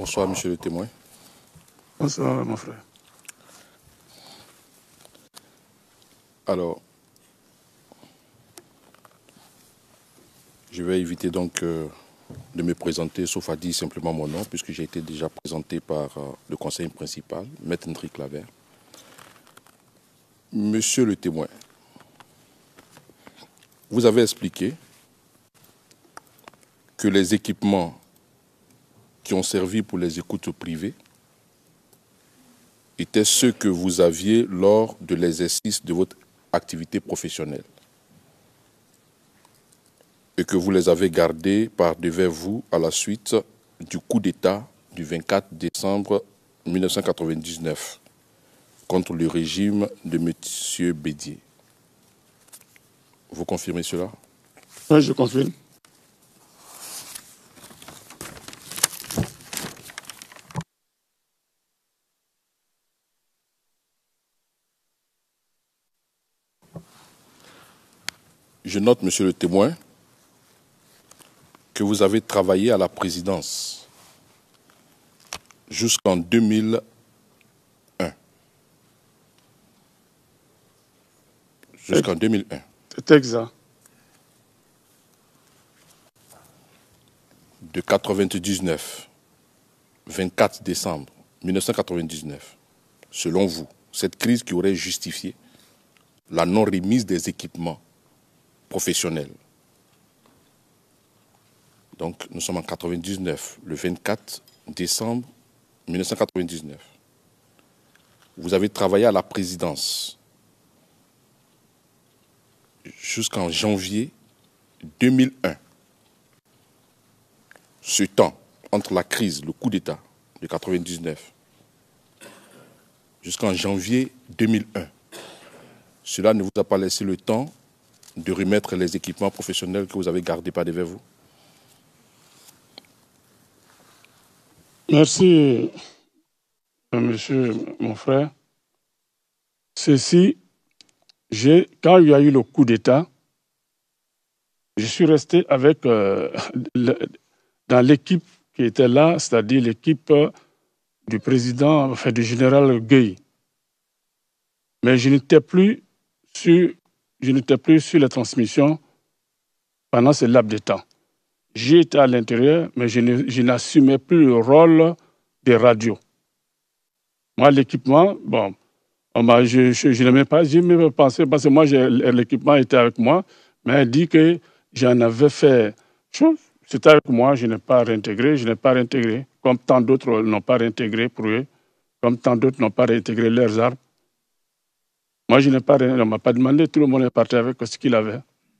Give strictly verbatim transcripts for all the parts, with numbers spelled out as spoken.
Bonsoir, monsieur le témoin. Bonsoir, mon frère. Alors, je vais éviter donc euh, de me présenter, sauf à dire simplement mon nom, puisque j'ai été déjà présenté par euh, le conseil principal, Maître Hendrik Claver. Monsieur le témoin, vous avez expliqué que les équipements qui ont servi pour les écoutes privées étaient ceux que vous aviez lors de l'exercice de votre activité professionnelle et que vous les avez gardés par devers vous à la suite du coup d'État du vingt-quatre décembre mille neuf cent quatre-vingt-dix-neuf contre le régime de M. Bédier. Vous confirmez cela? Oui, je confirme. Je note, monsieur le témoin, que vous avez travaillé à la présidence jusqu'en deux mille un. Jusqu'en deux mille un. C'est exact. De quatre-vingt-dix-neuf, vingt-quatre décembre mille neuf cent quatre-vingt-dix-neuf, selon vous, cette crise qui aurait justifié la non-remise des équipements professionnels. Donc, nous sommes en quatre-vingt-dix-neuf, le vingt-quatre décembre mille neuf cent quatre-vingt-dix-neuf. Vous avez travaillé à la présidence jusqu'en janvier deux mille un. Ce temps, entre la crise, le coup d'État de quatre-vingt-dix-neuf, jusqu'en janvier deux mille un, cela ne vous a pas laissé le temps de remettre les équipements professionnels que vous avez gardés par devers vous? Merci, monsieur mon frère. Ceci, quand il y a eu le coup d'État, je suis resté avec, euh, le, dans l'équipe qui était là, c'est-à-dire l'équipe du président, enfin du général Gueye. Mais je n'étais plus sur, je n'étais plus sur la transmission pendant ce laps de temps. J'y étais à l'intérieur, mais je, ne, je n'assumais plus le rôle des radios. Moi, l'équipement, bon, je, je, je n'aimais pas, j'y même pensé, parce que moi, l'équipement était avec moi, mais elle dit que j'en avais fait chose. C'était avec moi, je n'ai pas réintégré, je n'ai pas réintégré, comme tant d'autres n'ont pas réintégré pour eux, comme tant d'autres n'ont pas réintégré leurs armes. Moi, je n'ai pas, on ne m'a pas demandé, tout le monde est parti avec ce qu'il avait.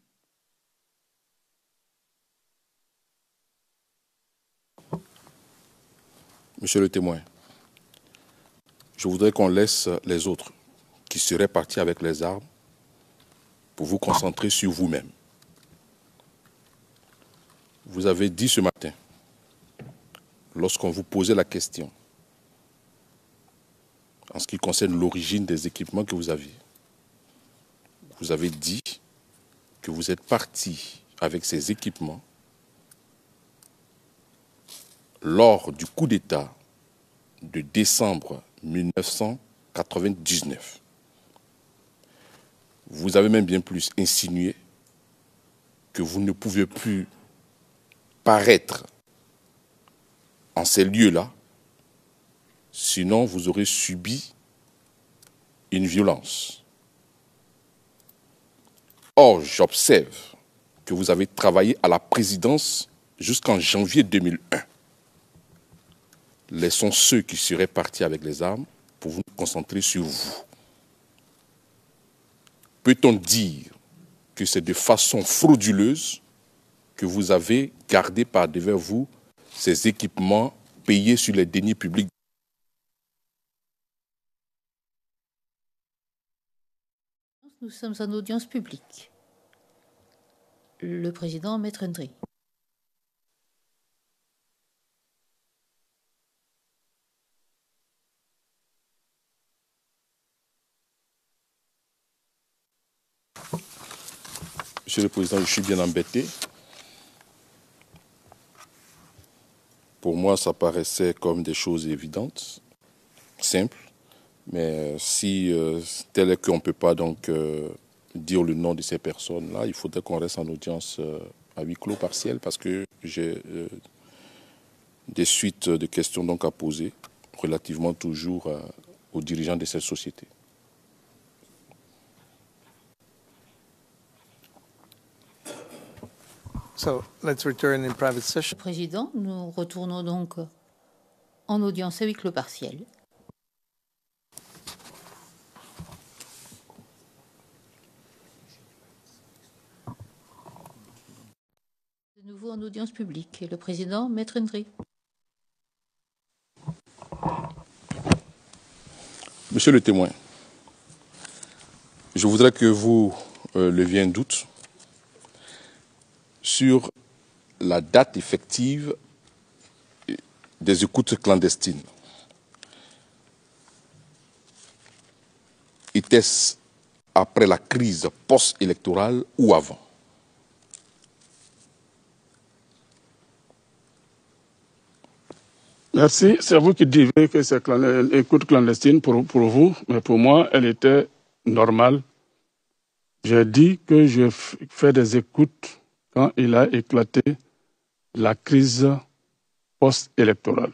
Monsieur le témoin, je voudrais qu'on laisse les autres qui seraient partis avec les armes pour vous concentrer sur vous-même. Vous avez dit ce matin, lorsqu'on vous posait la question, en ce qui concerne l'origine des équipements que vous aviez, vous avez dit que vous êtes parti avec ces équipements lors du coup d'État de décembre mille neuf cent quatre-vingt-dix-neuf. Vous avez même bien plus insinué que vous ne pouvez plus paraître en ces lieux-là, sinon vous aurez subi une violence. Or, j'observe que vous avez travaillé à la présidence jusqu'en janvier deux mille un. Laissons ceux qui seraient partis avec les armes pour vous concentrer sur vous. Peut-on dire que c'est de façon frauduleuse que vous avez gardé par devers vous ces équipements payés sur les deniers publics? Nous sommes en audience publique. Le président, Maître Hendrik. Monsieur le Président, je suis bien embêté Pour moi, ça paraissait comme des choses évidentes, simples. Mais si euh, tel est qu'on ne peut pas donc euh, dire le nom de ces personnes-là, il faudrait qu'on reste en audience euh, à huis clos partiel parce que j'ai euh, des suites de questions donc à poser relativement toujours euh, aux dirigeants de cette société. So, let's return in private session. Président, nous retournons donc en audience à huis clos partiel. De nouveau en audience publique. Et le président, Maître Ndri. Monsieur le témoin, je voudrais que vous euh, leviez un doute sur la date effective des écoutes clandestines. Était-ce après la crise post-électorale ou avant? Merci. C'est vous qui dites que c'est une écoute clandestine pour, pour vous, mais pour moi, elle était normale. J'ai dit que je fais des écoutes quand il a éclaté la crise post-électorale.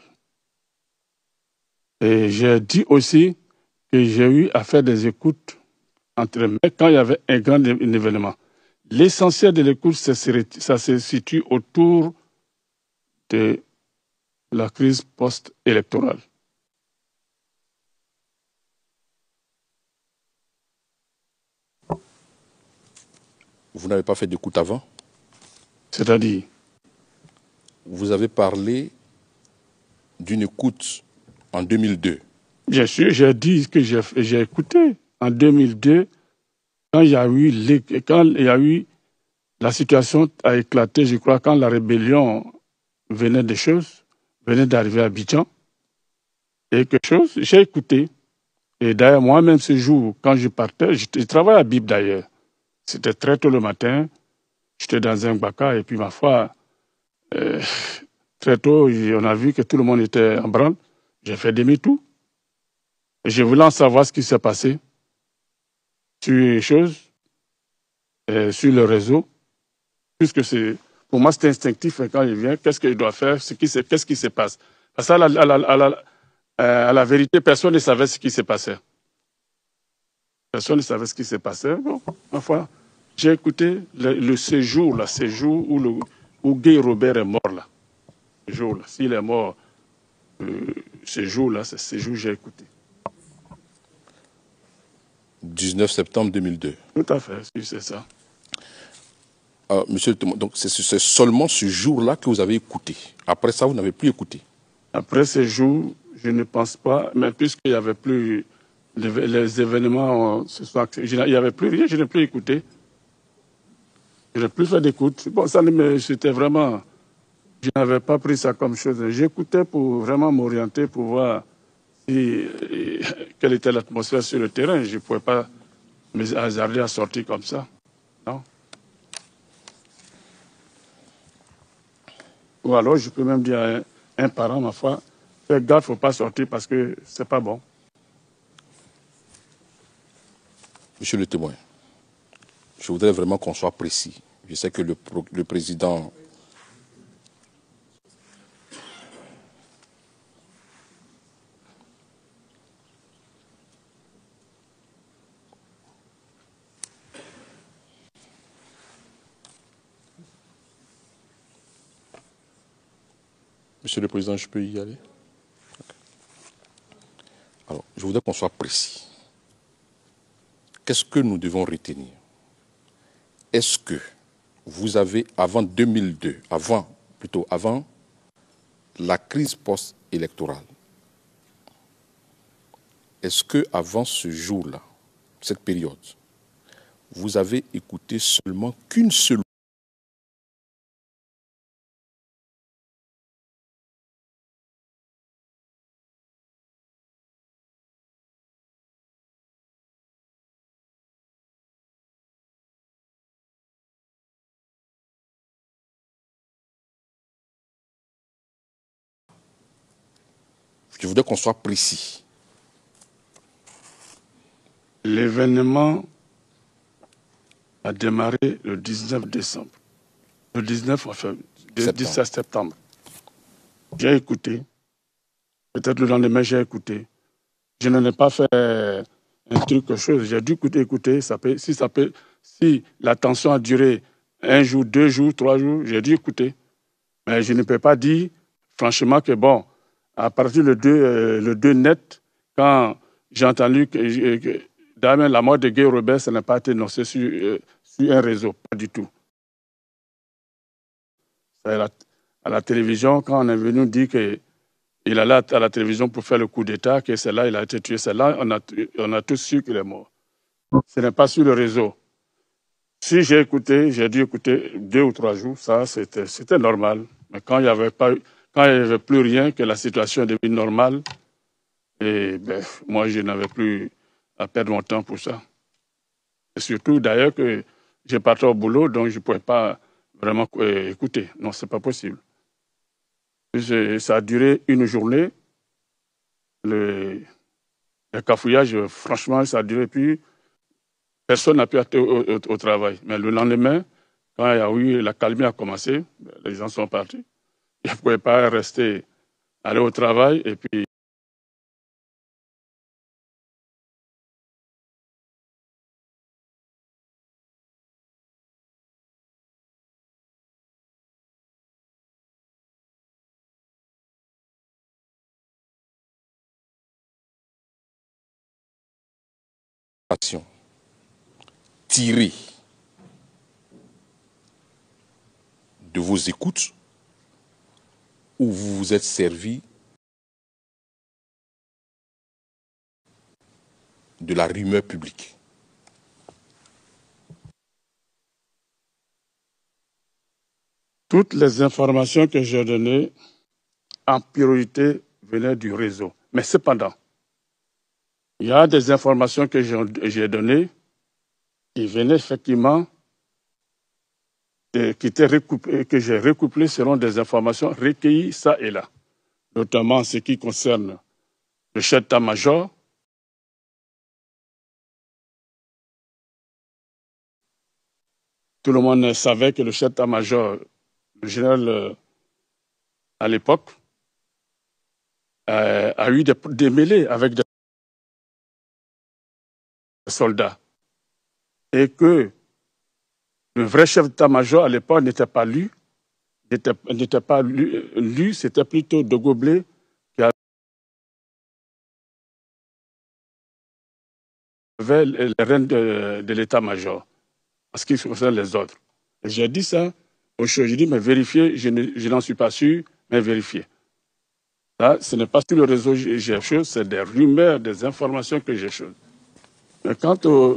Et j'ai dit aussi que j'ai eu à faire des écoutes entre mais quand il y avait un grand événement. L'essentiel de l'écoute, ça se situe autour de la crise post-électorale. Vous n'avez pas fait d'écoute avant? C'est-à-dire? Vous avez parlé d'une écoute en deux mille deux. Bien sûr, j'ai dit que j'ai écouté en deux mille deux, quand il y a eu, les, quand il y a eu la situation a éclaté, je crois, quand la rébellion venait des choses, venait d'arriver à Abidjan, et quelque chose, j'ai écouté. Et d'ailleurs, moi-même, ce jour, quand je partais, je, je travaillais à Bib d'ailleurs. C'était très tôt le matin, j'étais dans un baka, et puis ma foi, euh, très tôt, on a vu que tout le monde était en branle. J'ai fait demi-tour. Je voulais en savoir ce qui s'est passé sur les choses, euh, sur le réseau, puisque c'est, pour moi, c'est instinctif. Et quand il vient, qu'est-ce qu'il doit faire, ce qui qu'est-ce qui se passe? Parce qu'à la, à la, à la, à la vérité, personne ne savait ce qui se passait. Personne ne savait ce qui se passait. Bon, ma foi, j'ai écouté le, le séjour, là, séjour où, le, où Guy Robert est mort, là. Ce jour-là. S'il est mort, euh, ce jour-là, c'est ce jour que j'ai écouté. dix-neuf septembre deux mille deux. Tout à fait, oui, c'est ça. Alors, monsieur le témoin, donc c'est seulement ce jour-là que vous avez écouté. Après ça, vous n'avez plus écouté. Après ce jour, je ne pense pas, mais puisqu'il n'y avait plus les, les événements, ce soir, il n'y avait plus rien, je n'ai plus écouté. Je n'ai plus fait d'écoute. Bon, ça, c'était vraiment, je n'avais pas pris ça comme chose. J'écoutais pour vraiment m'orienter, pour voir si, quelle était l'atmosphère sur le terrain. Je ne pouvais pas me hasarder à sortir comme ça. Non. Ou alors, je peux même dire à un, un parent, ma foi, fais gaffe, il ne faut pas sortir parce que ce n'est pas bon. Monsieur le témoin, je voudrais vraiment qu'on soit précis. Je sais que le, le président... Monsieur le Président, je peux y aller? Alors, je voudrais qu'on soit précis. Qu'est-ce que nous devons retenir? Est-ce que vous avez, avant deux mille deux, avant, plutôt avant la crise post-électorale, est-ce que avant ce jour-là, cette période, vous avez écouté seulement qu'une seule Je voudrais qu'on soit précis. L'événement a démarré le dix-neuf décembre. Le dix-neuf, enfin, le dix-sept septembre. J'ai écouté. Peut-être le lendemain, j'ai écouté. Je n'en ai pas fait un truc, quelque chose. J'ai dû écouter, écouter. Ça peut, si, ça peut, si la tension a duré un jour, deux jours, trois jours, j'ai dû écouter. Mais je ne peux pas dire, franchement, que bon, à partir du deux, euh, le deux net, quand j'ai entendu que, que la mort de Guy Robert, ça n'a pas été annoncé sur, euh, sur un réseau, pas du tout. À la, à la télévision, quand on est venu dire qu'il allait à la télévision pour faire le coup d'État, que c'est là il a été tué, c'est là on a, on a tous su qu'il est mort. Ce n'est pas sur le réseau. Si j'ai écouté, j'ai dû écouter deux ou trois jours, ça c'était normal. Mais quand il n'y avait pas, quand il n'y avait plus rien, que la situation est devenue normale, et ben, moi je n'avais plus à perdre mon temps pour ça. Et surtout d'ailleurs que j'ai parti au boulot, donc je ne pouvais pas vraiment écouter. Non, ce n'est pas possible. Ça a duré une journée. Le, le cafouillage, franchement, ça a duré. Puis personne n'a pu être au, au, au travail. Mais le lendemain, quand il y a eu la calmie a commencé, les gens sont partis. Ils ne pouvaient pas rester, aller au travail et puis. Tiré de vos écoutes où vous vous êtes servi de la rumeur publique. Toutes les informations que j'ai données, en priorité, venaient du réseau. Mais cependant, il y a des informations que j'ai données qui venaient effectivement, de, qui étaient recoupées, que j'ai recouplées selon des informations recueillies ça et là, notamment en ce qui concerne le chef d'état-major, tout le monde savait que le chef d'état-major, le général euh, à l'époque, euh, a eu des, des mêlées avec des soldats. Et que le vrai chef d'état-major à l'époque n'était pas lui, n'était pas lui, lui c'était plutôt de Goblet qui avait les rênes de, de l'état-major, en ce qui concerne les autres. Et j'ai dit ça aujourd'hui, mais vérifier, je n'en suis pas sûr, mais vérifier. Là, ce n'est pas sur le réseau que j'ai chose, c'est des rumeurs, des informations que j'ai chose. Mais quant au...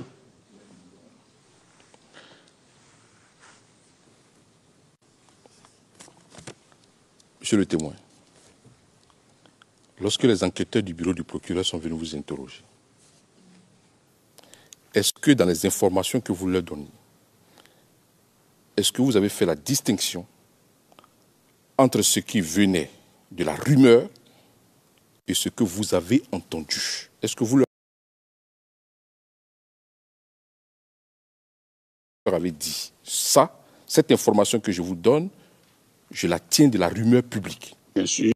Monsieur le témoin, lorsque les enquêteurs du bureau du procureur sont venus vous interroger, est-ce que dans les informations que vous leur donnez, est-ce que vous avez fait la distinction entre ce qui venait de la rumeur et ce que vous avez entendu? Est-ce que vous leur avez dit ça, cette information que je vous donne, je la tiens de la rumeur publique? Bien sûr.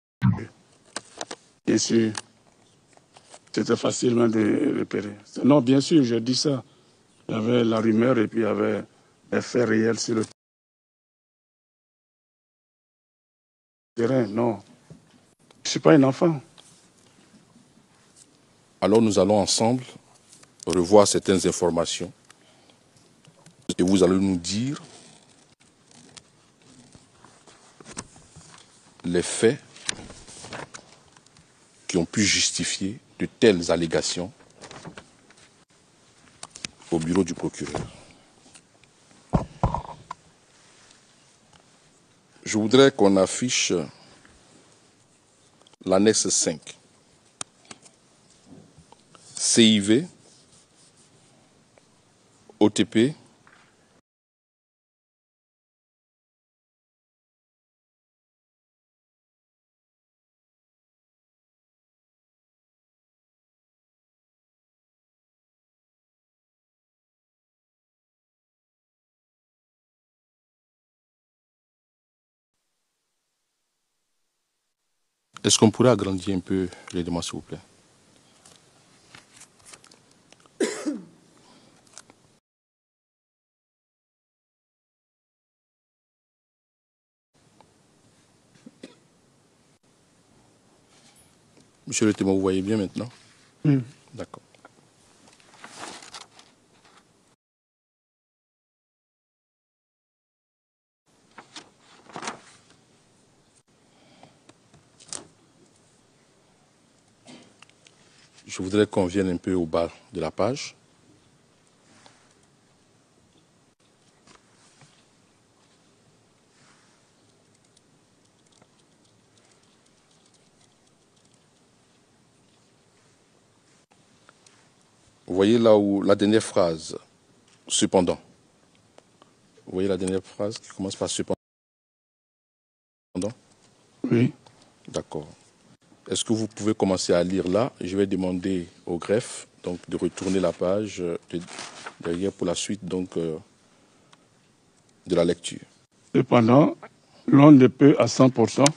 Bien sûr. C'était facilement de repérer. Non, bien sûr, j'ai dit ça. Il y avait la rumeur et puis il y avait des faits réels sur le terrain. Non. Je ne suis pas un enfant. Alors nous allons ensemble revoir certaines informations et vous allez nous dire les faits qui ont pu justifier de telles allégations au bureau du procureur. Je voudrais qu'on affiche l'annexe cinq. C I V, O T P, Est-ce qu'on pourrait agrandir un peu les demandes, s'il vous plaît? Monsieur le témoin, vous voyez bien maintenant? Mm. D'accord. Je voudrais qu'on vienne un peu au bas de la page. Vous voyez là où la dernière phrase, cependant. Vous voyez la dernière phrase qui commence par cependant? Oui. D'accord. Est-ce que vous pouvez commencer à lire là? Je vais demander au greffe donc, de retourner la page de, derrière pour la suite donc, euh, de la lecture. Cependant, l'on ne peut à cent pour cent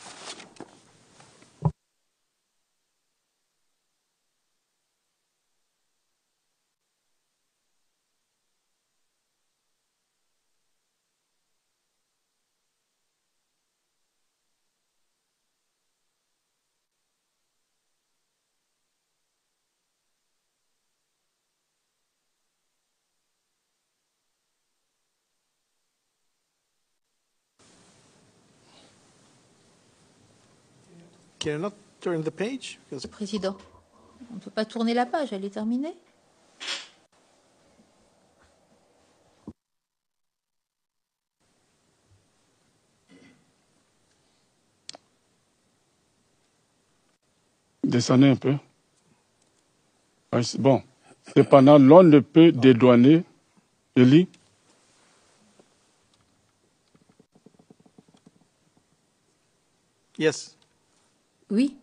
Can you not turn the page? Because Président, on ne peut pas tourner la page, elle est terminée. descendez un peu. Oui, c'est bon. Cependant, l'on ne peut dédouaner, je lis, yes. Oui.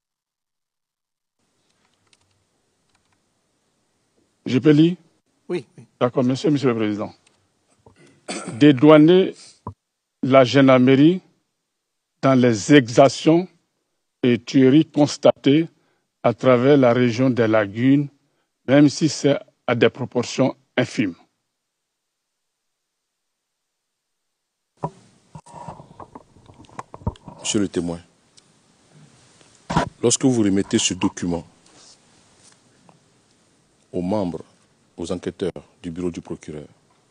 je peux lire? Oui. oui. D'accord, monsieur, monsieur le Président. Dédouaner la gendarmerie dans les exactions et tueries constatées à travers la région des lagunes, même si c'est à des proportions infimes. Monsieur le témoin, lorsque vous remettez ce document aux membres, aux enquêteurs du bureau du procureur,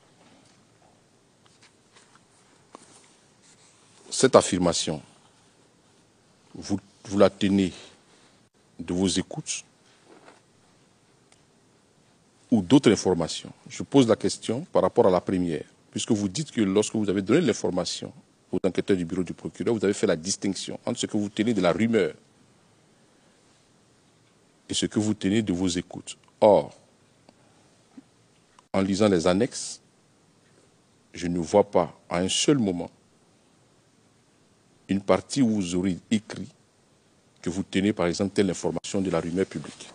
cette affirmation, vous, vous la tenez de vos écoutes ou d'autres informations? Je pose la question par rapport à la première, puisque vous dites que lorsque vous avez donné l'information aux enquêteurs du bureau du procureur, vous avez fait la distinction entre ce que vous tenez de la rumeur et ce que vous tenez de vos écoutes. Or, en lisant les annexes, je ne vois pas à un seul moment une partie où vous aurez écrit que vous tenez par exemple telle information de la rumeur publique.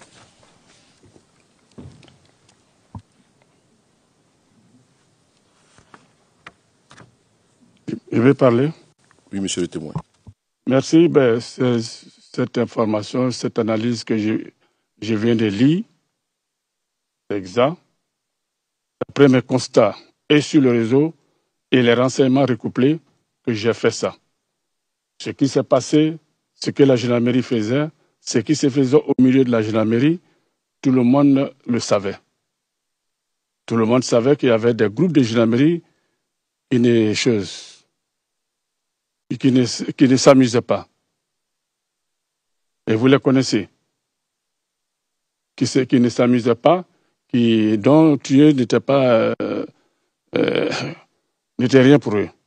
Je vais parler. Oui, monsieur le témoin. Merci. Ben, cette information, cette analyse que je, je viens de lire, c'est exact. Après mes constats et sur le réseau et les renseignements recouplés, que j'ai fait ça. Ce qui s'est passé, ce que la gendarmerie faisait, ce qui se faisait au milieu de la gendarmerie, tout le monde le savait. Tout le monde savait qu'il y avait des groupes de gendarmerie qui ne, chose, qui ne, qui ne s'amusaient pas. Et vous les connaissez. Qui, qui ne s'amusaient pas, qui, dont tuer n'était pas, euh, euh, n'était rien pour eux.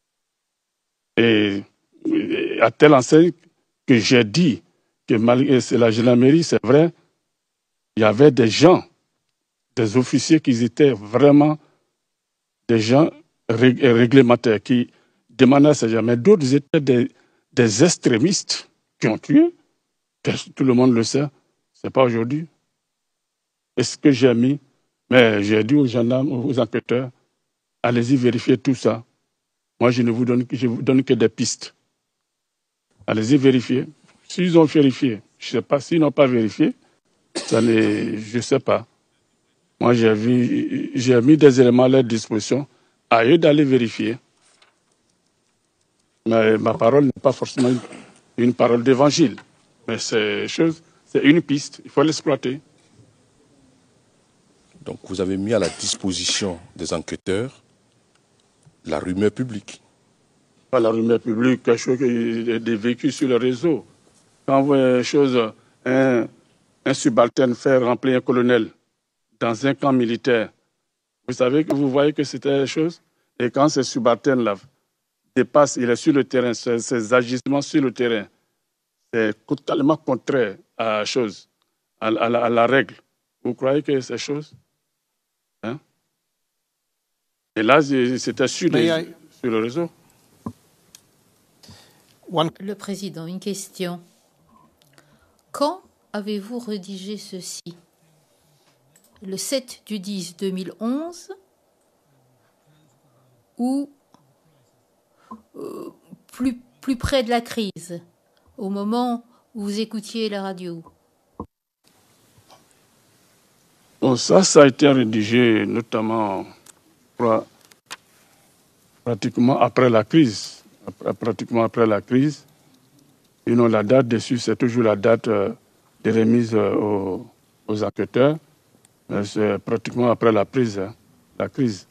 Et, et à telle enseigne que j'ai dit que malgré la gendarmerie, c'est vrai, il y avait des gens, des officiers qui étaient vraiment des gens réglementaires, qui demandaient à ces gens, mais d'autres étaient des, des extrémistes qui ont tué. Tout le monde le sait, ce n'est pas aujourd'hui. Et ce que j'ai mis, mais j'ai dit aux gendarmes, aux enquêteurs, allez-y vérifier tout ça. Moi, je ne vous donne, je vous donne que des pistes. Allez-y vérifier. S'ils ont vérifié, je ne sais pas, s'ils n'ont pas vérifié, ça n'est, je ne sais pas. Moi, j'ai vu, j'ai mis des éléments à leur disposition, à eux d'aller vérifier. Mais ma parole n'est pas forcément une, une parole d'évangile. Mais c'est chose, c'est une piste, il faut l'exploiter. Donc vous avez mis à la disposition des enquêteurs la rumeur publique. Pas la rumeur publique, quelque chose, des véhicules sur le réseau. Quand vous voyez une chose, un, un subalterne faire remplir un colonel dans un camp militaire, vous savez que vous voyez que c'était la chose. Et quand ce subalterne-là dépasse, il est sur le terrain, ses, ses agissements sur le terrain, c'est totalement contraire à la chose, à, à, la, à la règle. Vous croyez que c'est chose hein? Et là, c'était sur, les, sur le réseau. Le Président, une question. Quand avez-vous rédigé ceci? Le sept du dix deux mille onze ou euh, plus, plus près de la crise, au moment où vous écoutiez la radio? Bon, ça, ça a été rédigé notamment pratiquement après la crise. Après, pratiquement après la crise. Et non, la date dessus, c'est toujours la date euh, de remise euh, aux, aux enquêteurs. C'est pratiquement après la prise, hein, la crise.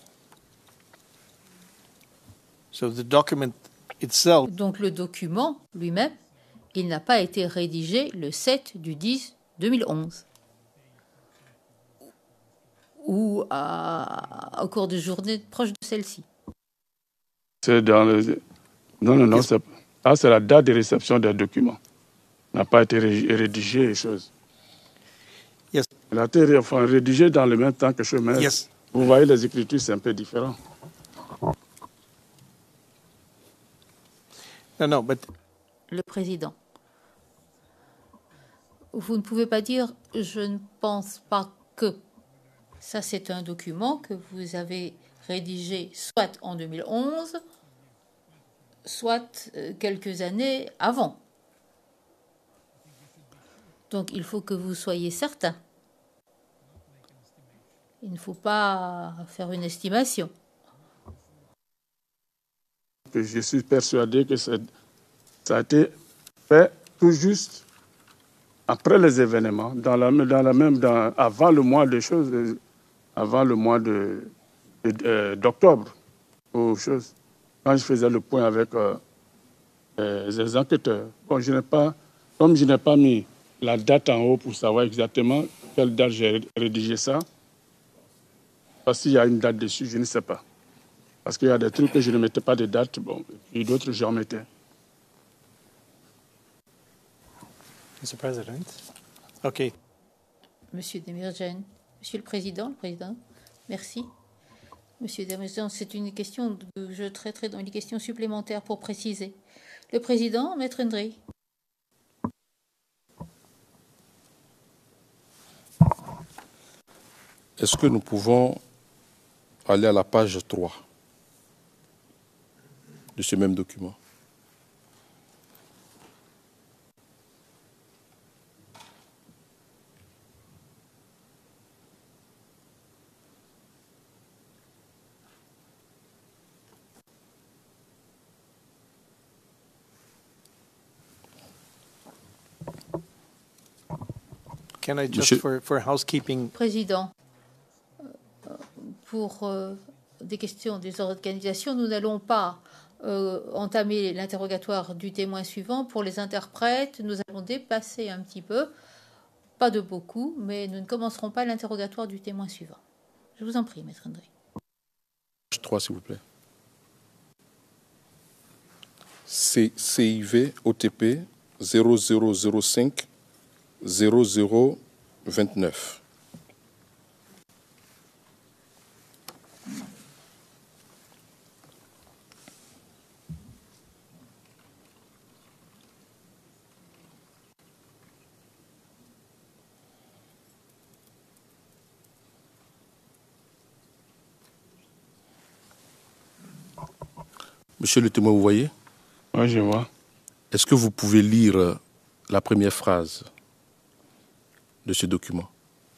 So the document itself. Donc le document lui-même, il n'a pas été rédigé le sept du dix deux mille onze ou à, au cours de journée proche de celle-ci. C'est dans le... Non, non, non, c'est... Ah, c'est la date de réception des documents. N'a pas été rédigé et choses. Yes. Elle a été enfin, rédigée dans le même temps que je mets. Yes. Vous voyez, les écritures, c'est un peu différent. No, no, but... Le Président. Vous ne pouvez pas dire « je ne pense pas que ». Ça, c'est un document que vous avez rédigé soit en deux mille onze, soit quelques années avant. Donc, il faut que vous soyez certain. Il ne faut pas faire une estimation. Je suis persuadé que ça a été fait tout juste après les événements, dans la, dans la même, dans, avant le mois de choses, avant le mois de, de, de, d'octobre, aux choses. Quand je faisais le point avec euh, les enquêteurs. Bon, je n'ai pas, comme je n'ai pas mis la date en haut pour savoir exactement quelle date j'ai rédigé ça, parce qu'il y a une date dessus, je ne sais pas. Parce qu'il y a des trucs que je ne mettais pas de date, bon, et d'autres, j'en mettais. Monsieur le Président. OK. Monsieur Demirjian. Monsieur le Président, le Président, merci. Monsieur Demirjian, c'est une question que je traiterai dans une question supplémentaire pour préciser. Le Président, Maître Ndri. Est-ce que nous pouvons aller à la page trois de ce même document? Can I just, Monsieur... for, for housekeeping... Président, pour euh, des questions des organisations, nous n'allons pas euh, entamer l'interrogatoire du témoin suivant. Pour les interprètes, nous allons dépasser un petit peu, pas de beaucoup, mais nous ne commencerons pas l'interrogatoire du témoin suivant. Je vous en prie, Maître Ndri. Page trois, s'il vous plaît. C I V O T P zéro zéro zéro cinq zéro zéro vingt-neuf. Monsieur le témoin, vous voyez? Oui, je vois. Est-ce que vous pouvez lire la première phrase de ce document?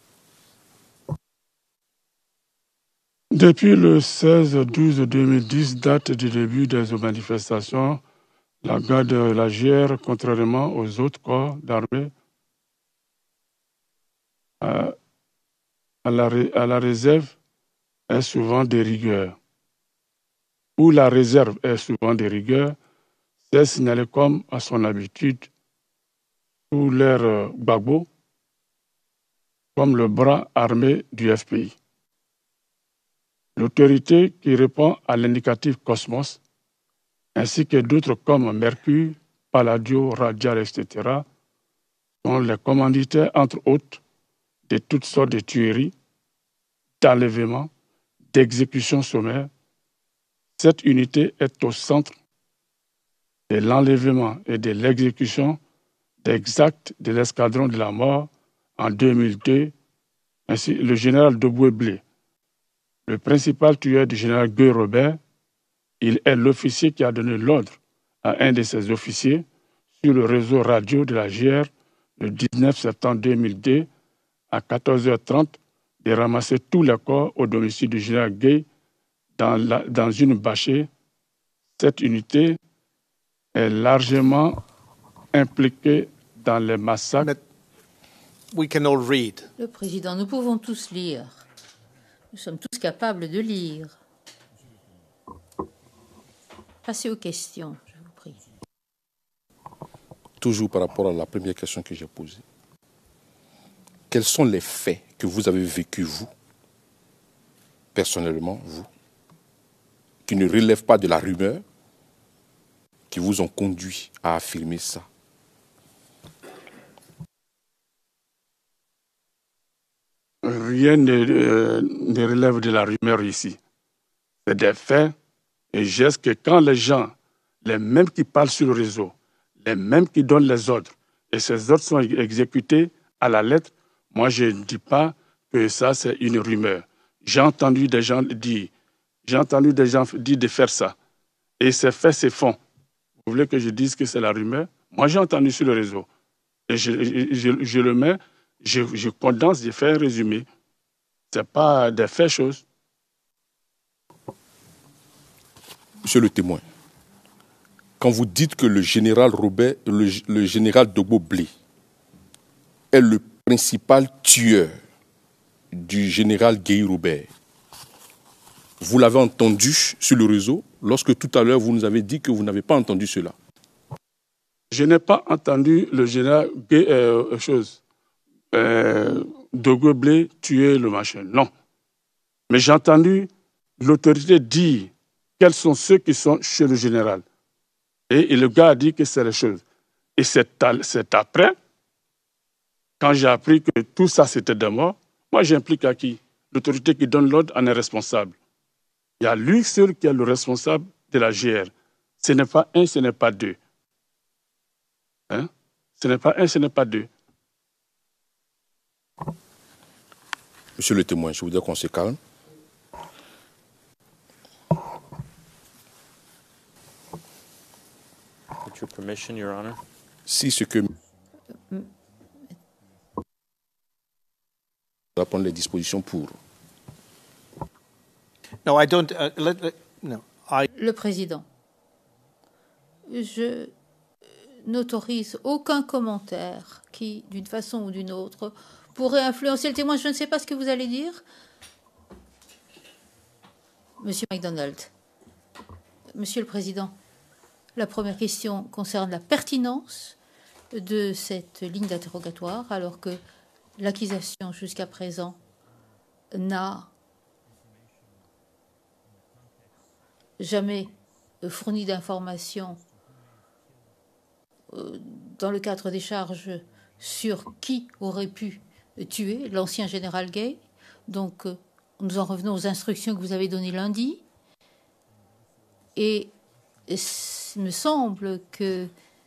Depuis le seize douze deux mille dix, date du début des manifestations, la garde de la G R, contrairement aux autres corps d'armée, à, à, la, à la réserve est souvent de rigueur. Où la réserve est souvent de rigueur, c'est signalé comme à son habitude sous l'air euh, Gbagbo, comme le bras armé du F P I. L'autorité qui répond à l'indicatif Cosmos, ainsi que d'autres comme Mercure, Palladio, Radial, et cetera, sont les commanditaires, entre autres, de toutes sortes de tueries, d'enlèvements, d'exécutions sommaires. Cette unité est au centre de l'enlèvement et de l'exécution des actes de l'escadron de la mort en deux mille deux, ainsi le général Dogbo-Blé, le principal tueur du général Guy Robert. Il est l'officier qui a donné l'ordre à un de ses officiers sur le réseau radio de la G R le dix-neuf septembre deux mille deux à quatorze heures trente de ramasser tous les corps au domicile du général Guy dans, la, dans une bâchée. Cette unité est largement impliquée dans les massacres. We can all read. Le Président, nous pouvons tous lire. Nous sommes tous capables de lire. Passez aux questions, je vous prie. Toujours par rapport à la première question que j'ai posée. Quels sont les faits que vous avez vécus, vous, personnellement, vous, qui ne relèvent pas de la rumeur, qui vous ont conduit à affirmer ça? Rien ne, euh, ne relève de la rumeur ici. C'est des faits et gestes que quand les gens, les mêmes qui parlent sur le réseau, les mêmes qui donnent les ordres, et ces ordres sont exécutés à la lettre, moi je ne dis pas que ça c'est une rumeur. J'ai entendu des gens dire, j'ai entendu des gens dire de faire ça. Et ces faits se font. Vous voulez que je dise que c'est la rumeur? Moi j'ai entendu sur le réseau. Et je, je, je, je le mets, je, je condense, je fais un résumé. Ce n'est pas des faits choses. Monsieur le témoin, quand vous dites que le général Robert, le, le général Dogbo-Blé est le principal tueur du général Guy Robert, vous l'avez entendu sur le réseau lorsque tout à l'heure vous nous avez dit que vous n'avez pas entendu cela. Je n'ai pas entendu le général Guy, euh, chose, euh, Dogbo-Blé tuer le machin, non. Mais j'ai entendu l'autorité dire quels sont ceux qui sont chez le général. Et, et le gars a dit que c'est les choses. Et c'est après, quand j'ai appris que tout ça c'était de moi, moi j'implique à qui? L'autorité qui donne l'ordre en est responsable. Il y a lui seul qui est le responsable de la G R. Ce n'est pas un, ce n'est pas deux. Hein? Ce n'est pas un, ce n'est pas deux. Monsieur le témoin, je voudrais qu'on se calme. With your permission, Your Honor. Si ce que... On va prendre les dispositions pour... No, I don't. Uh, let, let, no, I... Le Président, je n'autorise aucun commentaire qui, d'une façon ou d'une autre, pourrait influencer le témoin. Je ne sais pas ce que vous allez dire. Monsieur MacDonald, Monsieur le Président, la première question concerne la pertinence de cette ligne d'interrogatoire, alors que l'accusation jusqu'à présent n'a jamais fourni d'informations dans le cadre des charges sur qui aurait pu tuer l'ancien général Guy. Donc, nous en revenons aux instructions que vous avez données lundi. Et il me semble que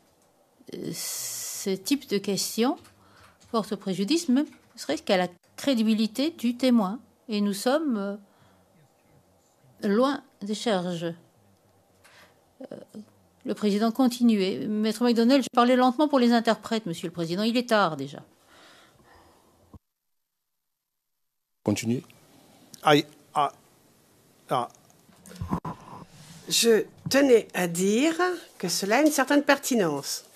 ce type de question porte préjudice, même serait-ce qu'à la crédibilité du témoin. Et nous sommes loin des charges. Le président continuait. Maître McDonnell, je parlais lentement pour les interprètes, Monsieur le Président. Il est tard déjà. Continuez. I, uh, uh, Je tenais à dire que cela a une certaine pertinence,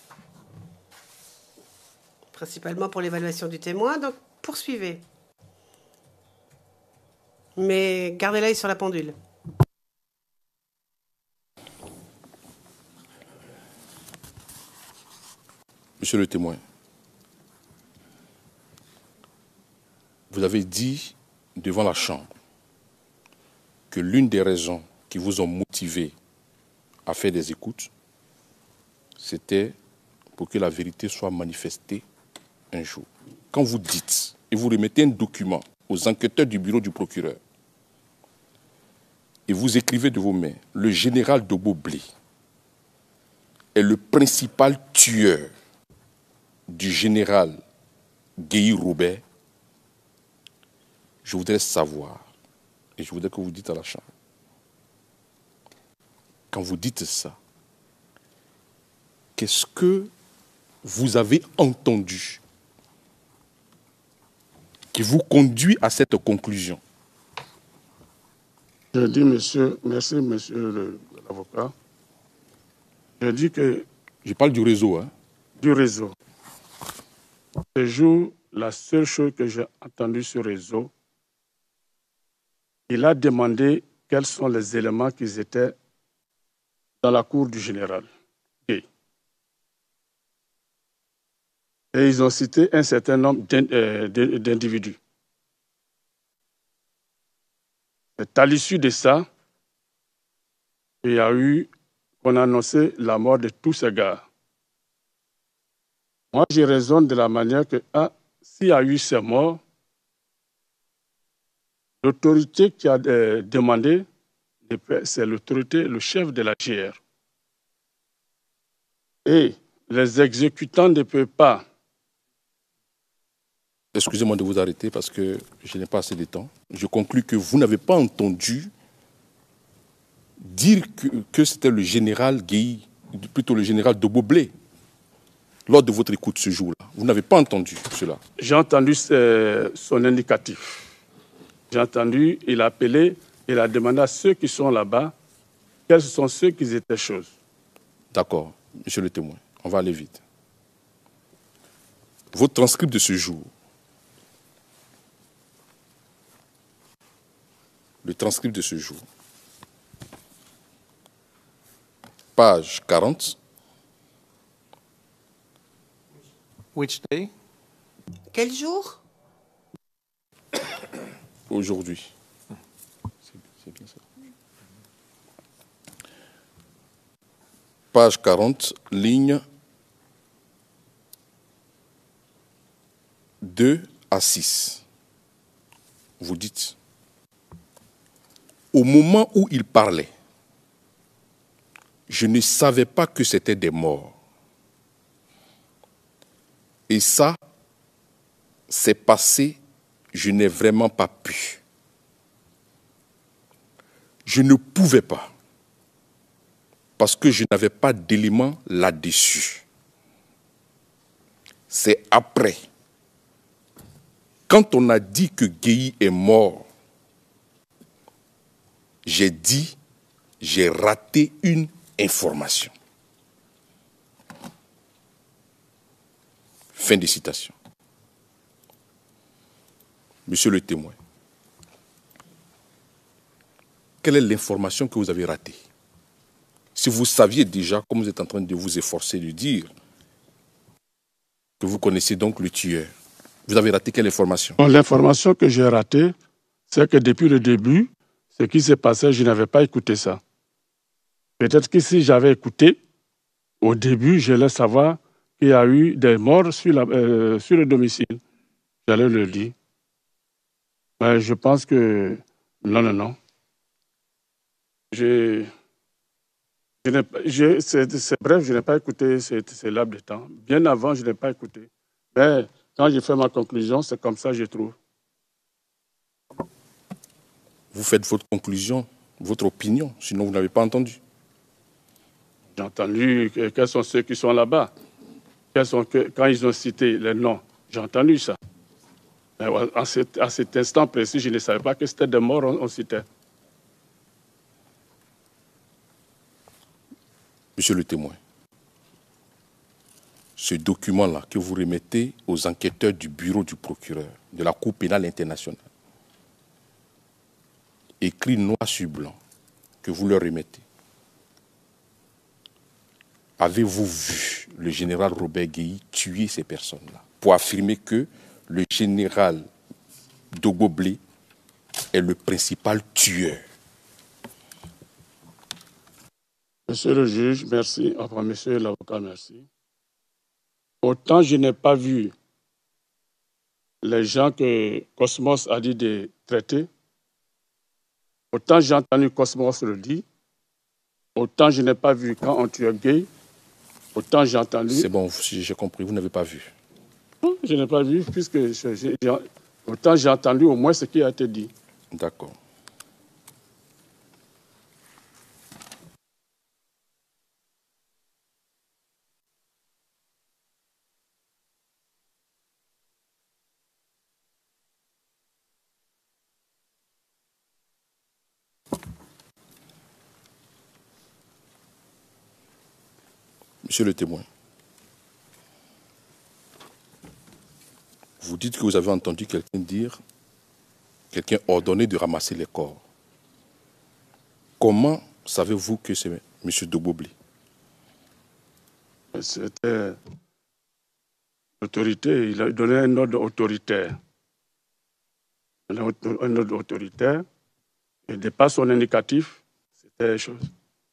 principalement pour l'évaluation du témoin, donc poursuivez. Mais gardez l'œil sur la pendule. Monsieur le témoin, vous avez dit devant la Chambre que l'une des raisons qui vous ont motivé à faire des écoutes, c'était pour que la vérité soit manifestée un jour. Quand vous dites et vous remettez un document aux enquêteurs du bureau du procureur et vous écrivez de vos mains, le général Dobo Blé est le principal tueur du général Guéhi Robert, je voudrais savoir, et je voudrais que vous dites à la Chambre, quand vous dites ça, qu'est-ce que vous avez entendu qui vous conduit à cette conclusion? Je dis, monsieur, merci, monsieur l'avocat. Je dis que... Je parle du réseau, hein? Du réseau. Ce jour, la seule chose que j'ai entendue sur le réseau, il a demandé quels sont les éléments qui étaient dans la cour du général. Et, et ils ont cité un certain nombre d'individus. C'est à l'issue de ça qu'il y a eu, qu'on a annoncé la mort de tous ces gars. Moi, je raisonne de la manière que, ah, s'il y a eu ces morts, l'autorité qui a euh, demandé, c'est l'autorité, le chef de la G R. Et les exécutants ne peuvent pas. Excusez-moi de vous arrêter parce que je n'ai pas assez de temps. Je conclus que vous n'avez pas entendu dire que, que c'était le général Guéhi, plutôt le général Dobo Blé, lors de votre écoute ce jour-là. Vous n'avez pas entendu cela. J'ai entendu euh, son indicatif. J'ai entendu, il a appelé, il a demandé à ceux qui sont là-bas quels sont ceux qui étaient choses. D'accord, monsieur le témoin, on va aller vite. Votre transcript de ce jour, le transcript de ce jour, page quarante. which day? Quel jour? Aujourd'hui. C'est bien ça. Page quarante, ligne deux à six. Vous dites, au moment où il parlait, je ne savais pas que c'était des morts. Et ça, c'est passé, je n'ai vraiment pas pu. Je ne pouvais pas, parce que je n'avais pas d'éléments là-dessus. C'est après, quand on a dit que Guéhi est mort, j'ai dit, j'ai raté une information. Fin de citation. Monsieur le témoin, quelle est l'information que vous avez ratée? Si vous saviez déjà, comme vous êtes en train de vous efforcer de dire, que vous connaissez donc le tueur, vous avez raté quelle information? Bon, l'information que j'ai ratée, c'est que depuis le début, ce qui s'est passé, je n'avais pas écouté ça. Peut-être que si j'avais écouté, au début, j'allais savoir qu'il y a eu des morts sur, la, euh, sur le domicile. J'allais le dire. Mais je pense que... Non, non, non. Je... je, je c'est bref, je n'ai pas écouté ces, ces laps de temps. Bien avant, je n'ai pas écouté. Mais quand j'ai fait ma conclusion, c'est comme ça que je trouve. Vous faites votre conclusion, votre opinion, sinon vous n'avez pas entendu. J'ai entendu que, quels sont ceux qui sont là-bas. Quels sont que, quand ils ont cité les noms, j'ai entendu ça. Mais à, cet, à cet instant précis, je ne savais pas que c'était des morts, on, on citait. Monsieur le témoin, ce document-là que vous remettez aux enquêteurs du bureau du procureur de la Cour pénale internationale, écrit noir sur blanc, que vous leur remettez, avez-vous vu le général Robert Guéhi tuer ces personnes-là pour affirmer que le général Dogbo-Blé est le principal tueur? Monsieur le juge, merci. Enfin, monsieur l'avocat, merci. Autant je n'ai pas vu les gens que Cosmos a dit de traiter, autant j'ai entendu Cosmos le dire, autant je n'ai pas vu quand on tue Guéhi, autant j'ai entendu... C'est bon, j'ai compris, vous n'avez pas vu. Non, je n'ai pas vu, puisque je, je, je, autant j'ai entendu au moins ce qui a été dit. D'accord. Monsieur le témoin, vous dites que vous avez entendu quelqu'un dire, quelqu'un ordonner de ramasser les corps. Comment savez-vous que c'est M. Dogbo-Blé? C'était l'autorité, il a donné un ordre autoritaire. Un ordre autoritaire, et de par son indicatif, c'était les choses.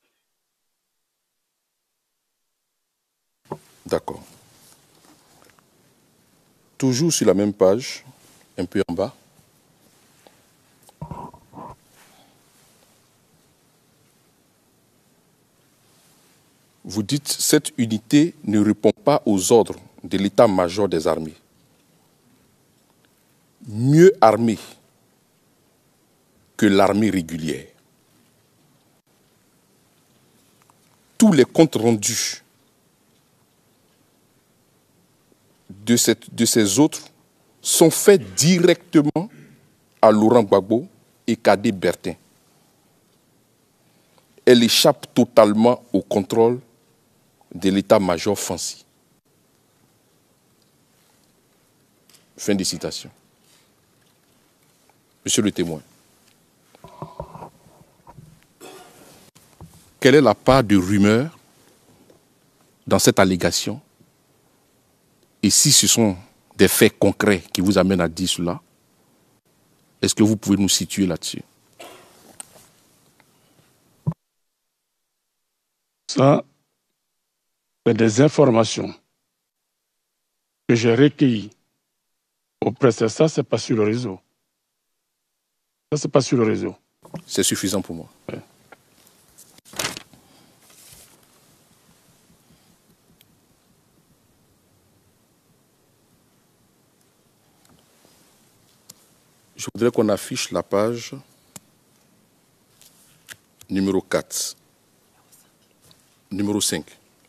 D'accord. Toujours sur la même page, un peu en bas. Vous dites, cette unité ne répond pas aux ordres de l'état-major des armées. Mieux armée que l'armée régulière. Tous les comptes rendus de, cette, de ces autres sont faits directement à Laurent Gbagbo et Kadé Bertin. Elle échappe totalement au contrôle de l'état-major Fancy. Fin de citation. Monsieur le témoin, quelle est la part de rumeur dans cette allégation? Et si ce sont des faits concrets qui vous amènent à dire cela, est-ce que vous pouvez nous situer là-dessus? Ça, c'est des informations que j'ai recueillies auprès de ça, c'est pas sur le réseau. Ça, c'est pas sur le réseau. C'est suffisant pour moi. Ouais. Je voudrais qu'on affiche la page numéro quatre. Numéro cinq.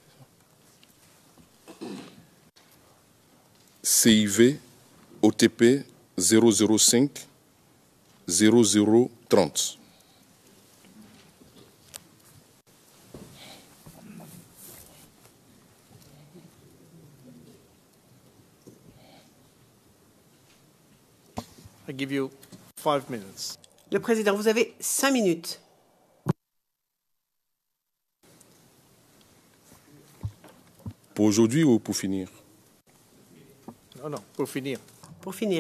C I V O T P zéro zéro cinq zéro zéro trente. I give you five minutes. Le président, vous avez cinq minutes. Pour aujourd'hui ou pour finir? Non, non, pour finir. Pour finir.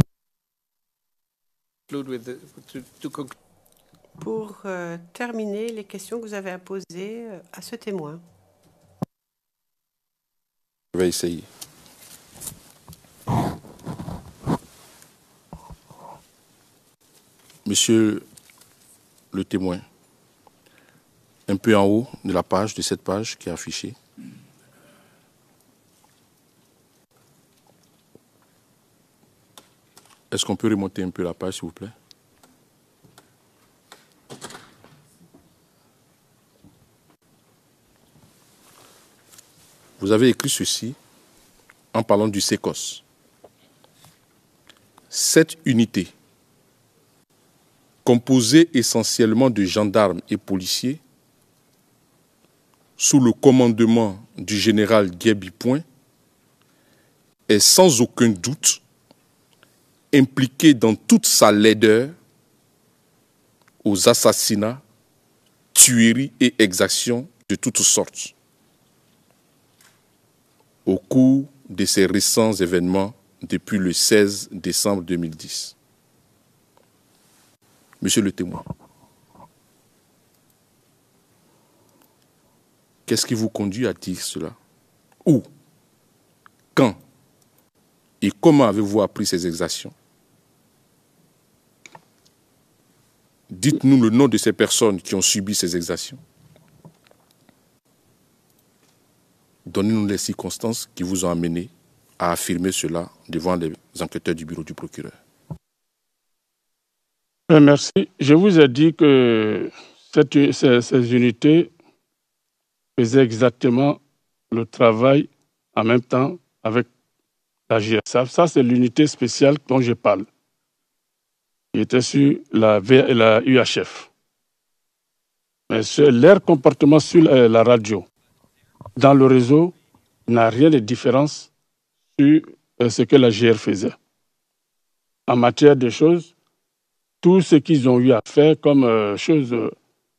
Conclude with the, to, to conclude. Pour euh, terminer les questions que vous avez à poser euh, à ce témoin. Je vais essayer. Monsieur le témoin, un peu en haut de la page, de cette page qui est affichée. Est-ce qu'on peut remonter un peu la page, s'il vous plaît? vous avez écrit ceci en parlant du SECOS. Cette unité, composée essentiellement de gendarmes et policiers, sous le commandement du général Guébi Point, est sans aucun doute impliquée dans toute sa laideur aux assassinats, tueries et exactions de toutes sortes au cours de ces récents événements depuis le seize décembre deux mille dix. Monsieur le témoin, qu'est-ce qui vous conduit à dire cela? Où? Quand? Et comment avez-vous appris ces exactions? Dites-nous le nom de ces personnes qui ont subi ces exactions. Donnez-nous les circonstances qui vous ont amené à affirmer cela devant les enquêteurs du bureau du procureur. Merci. Je vous ai dit que cette, ces, ces unités faisaient exactement le travail en même temps avec la G S A F. Ça, c'est l'unité spéciale dont je parle. Il était sur la, la U H F. Mais leur comportement sur la radio, dans le réseau, n'a rien de différence sur ce que la G R faisait. En matière de choses, tout ce qu'ils ont eu à faire comme euh, choses, euh,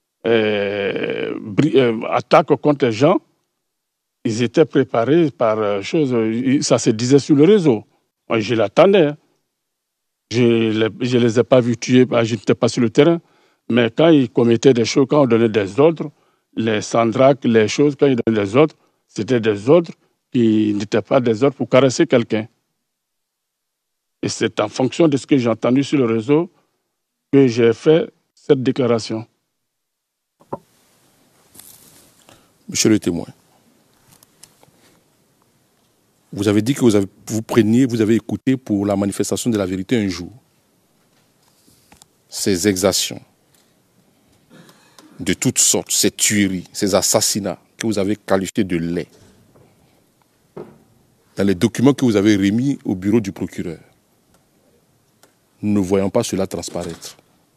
euh, attaques contre les gens, ils étaient préparés par euh, choses, ça se disait sur le réseau. Moi, je l'attendais. Je ne les ai pas vus tuer, je n'étais pas sur le terrain. Mais quand ils commettaient des choses, quand on donnait des ordres, les sandraques, les choses, quand ils donnaient des ordres, c'était des ordres qui n'étaient pas des ordres pour caresser quelqu'un. Et c'est en fonction de ce que j'ai entendu sur le réseau que j'ai fait cette déclaration. Monsieur le témoin, vous avez dit que vous, avez, vous preniez, vous avez écouté pour la manifestation de la vérité un jour. Ces exactions de toutes sortes, ces tueries, ces assassinats que vous avez qualifiés de laids, dans les documents que vous avez remis au bureau du procureur, nous ne voyons pas cela transparaître.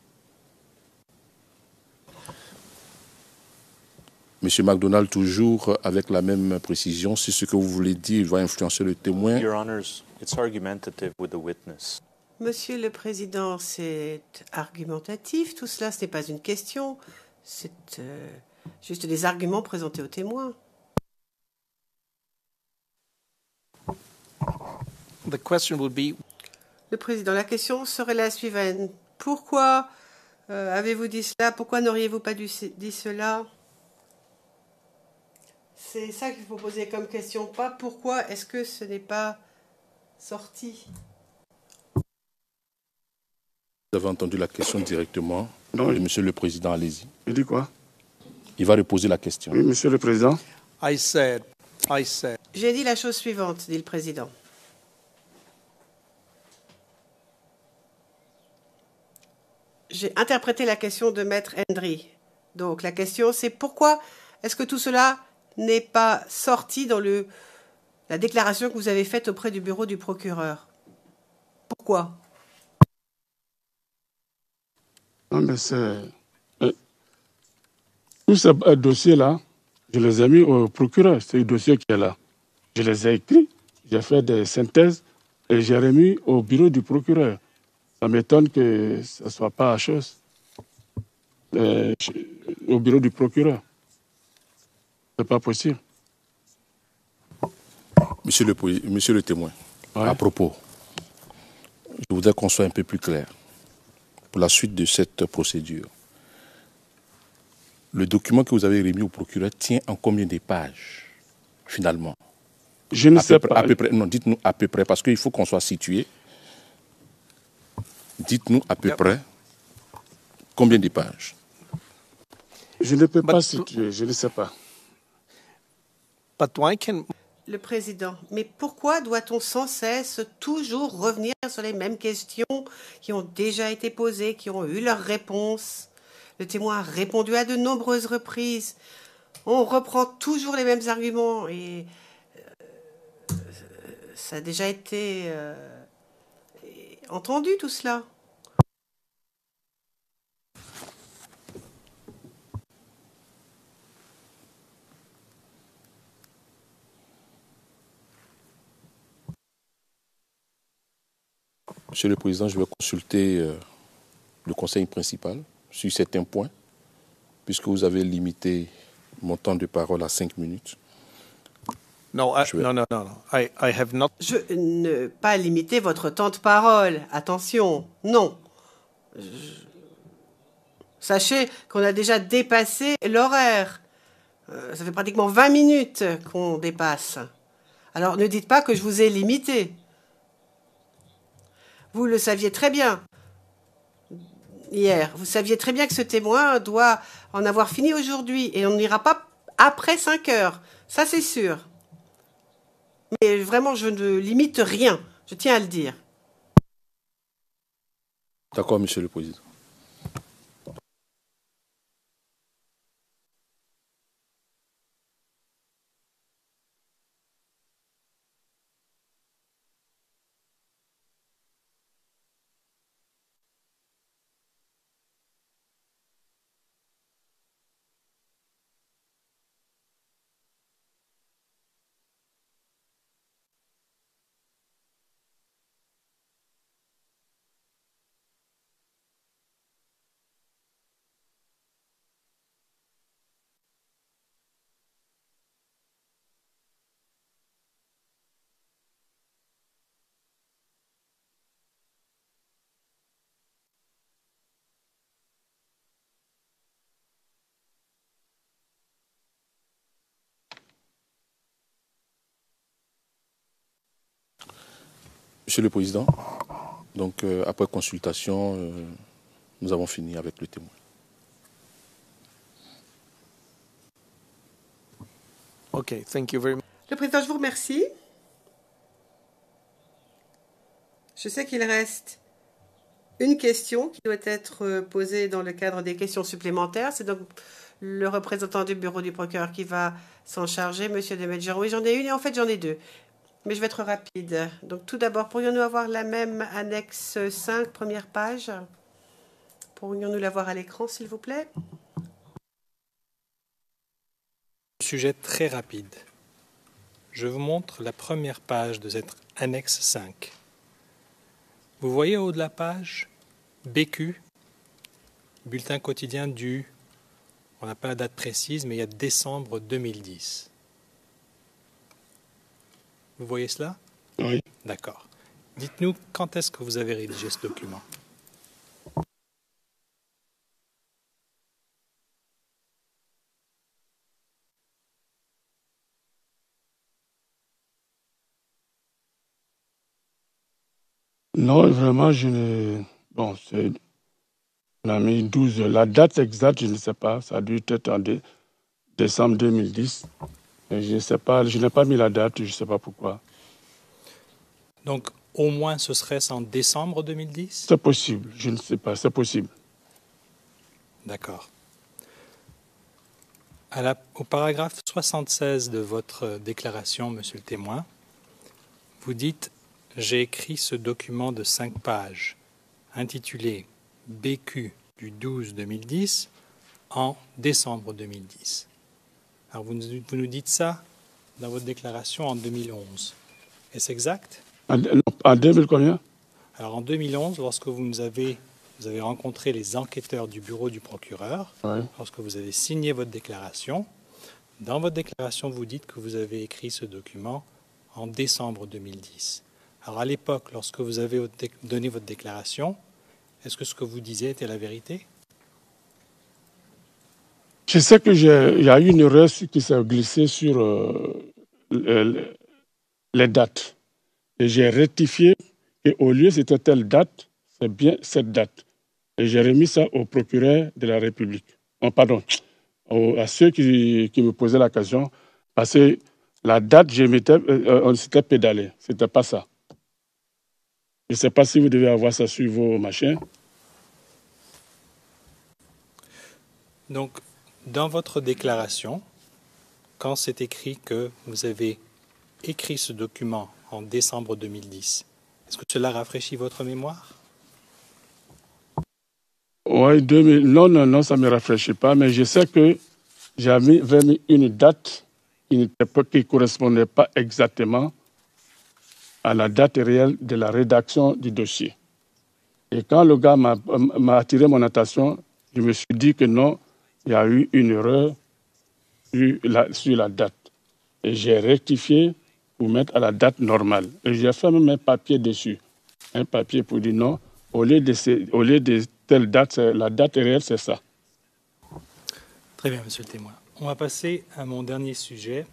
Monsieur McDonald, toujours avec la même précision, si ce que vous voulez dire va influencer le témoin. Your Honors, it's argumentative with the witness. Monsieur le Président, c'est argumentatif. Tout cela, ce n'est pas une question. C'est euh, juste des arguments présentés aux témoins. The question would be... Le Président, la question serait la suivante. Pourquoi euh, avez-vous dit cela? Pourquoi n'auriez-vous pas dû dit cela? C'est ça qu'il faut poser comme question, pas pourquoi est-ce que ce n'est pas sorti. Vous avez entendu la question directement non, de Monsieur le Président, allez-y. Il dit quoi? Il va reposer la question. Oui, Monsieur le Président. I said, I said. J'ai dit la chose suivante, dit le Président. J'ai interprété la question de Maître Hendry. Donc la question c'est pourquoi est-ce que tout cela n'est pas sorti dans le, la déclaration que vous avez faite auprès du bureau du procureur? Pourquoi? Non, mais c'est... Tous ces dossiers-là, je les ai mis au procureur. C'est le dossier qui est là. Je les ai écrits, j'ai fait des synthèses et j'ai remis au bureau du procureur. Ça m'étonne que ce ne soit pas à chose. Euh, au bureau du procureur. C'est pas possible. Monsieur le, monsieur le témoin, ouais. À propos, je voudrais qu'on soit un peu plus clair pour la suite de cette procédure. Le document que vous avez remis au procureur tient en combien de pages, finalement? Je ne à sais peu, pas. À peu près, non, dites-nous à peu près, parce qu'il faut qu'on soit situé. Dites-nous à peu yep. près combien de pages? Je ne peux But pas situer, je ne sais pas. But why can... Le Président, mais pourquoi doit-on sans cesse toujours revenir sur les mêmes questions qui ont déjà été posées, qui ont eu leur réponse? Le témoin a répondu à de nombreuses reprises. On reprend toujours les mêmes arguments et ça a déjà été euh, entendu tout cela. Monsieur le Président, je vais consulter euh, le conseil principal sur certains points, puisque vous avez limité mon temps de parole à cinq minutes. No, I, Je vais- no, no, no, no. I, I have not. Je ne pas limiter votre temps de parole. Attention, non. Je- Sachez qu'on a déjà dépassé l'horaire. Euh, ça fait pratiquement vingt minutes qu'on dépasse. Alors ne dites pas que je vous ai limité. Vous le saviez très bien hier. Vous saviez très bien que ce témoin doit en avoir fini aujourd'hui. Et on n'ira pas après cinq heures. Ça, c'est sûr. Mais vraiment, je ne limite rien. Je tiens à le dire. D'accord, Monsieur le Président. Monsieur le Président, donc euh, après consultation, euh, nous avons fini avec le témoin. Okay, thank you very much. Le président, je vous remercie. Je sais qu'il reste une question qui doit être posée dans le cadre des questions supplémentaires. C'est donc le représentant du bureau du procureur qui va s'en charger, Monsieur Demejer. Oui, j'en ai une et en fait j'en ai deux. Mais je vais être rapide. Donc tout d'abord, pourrions-nous avoir la même annexe cinq, première page? Pourrions-nous l'avoir à l'écran, s'il vous plaît? Sujet très rapide. Je vous montre la première page de cette annexe cinq. Vous voyez au haut de la page B Q, bulletin quotidien du, on n'a pas la date précise, mais il y a décembre deux mille dix. Vous voyez cela? Oui. D'accord. Dites-nous quand est-ce que vous avez rédigé ce document? Non, vraiment, je ne. Bon, c'est. On a mis douze. La date exacte, je ne sais pas. Ça a dû être en dé- décembre deux mille dix. Mais je ne sais pas. Je n'ai pas mis la date, je ne sais pas pourquoi. Donc, au moins, ce serait en décembre deux mille dix? C'est possible, je ne sais pas. C'est possible. D'accord. À la- au paragraphe soixante-seize de votre déclaration, monsieur le témoin, vous dites « J'ai écrit ce document de cinq pages intitulé B Q du douze deux mille dix en décembre deux mille dix ». Alors, vous nous, vous nous dites ça dans votre déclaration en deux mille onze. Est-ce exact? En, non, en deux mille combien? Alors, en deux mille onze, lorsque vous nous avez, vous avez rencontré les enquêteurs du bureau du procureur, Oui. lorsque vous avez signé votre déclaration, dans votre déclaration, vous dites que vous avez écrit ce document en décembre deux mille dix. Alors, à l'époque, lorsque vous avez donné votre déclaration, est-ce que ce que vous disiez était la vérité? Je sais qu'il y a eu une erreur qui s'est glissée sur euh, le- les dates. Et j'ai rectifié, et au lieu c'était telle date, c'est bien cette date. Et j'ai remis ça au procureur de la République. Oh, pardon, au- à ceux qui, qui me posaient la question, parce que la date, je m'étais, euh, on s'était pédalé. C'était pas ça. Je ne sais pas si vous devez avoir ça sur vos machins. Donc, dans votre déclaration, quand c'est écrit que vous avez écrit ce document en décembre deux mille dix. Est-ce que cela rafraîchit votre mémoire? Oui, deux mille non, non, non, ça ne me rafraîchit pas, mais je sais que j'avais mis une date qui ne correspondait pas exactement à la date réelle de la rédaction du dossier. Et quand le gars m'a attiré mon attention, je me suis dit que non, il y a eu une erreur sur la, sur la date. Et j'ai rectifié pour mettre à la date normale. Et j'ai fait même un papier dessus. Un papier pour dire non, au lieu de, ces, au lieu de telle date, la date réelle, c'est ça. Très bien, monsieur le témoin. On va passer à mon dernier sujet.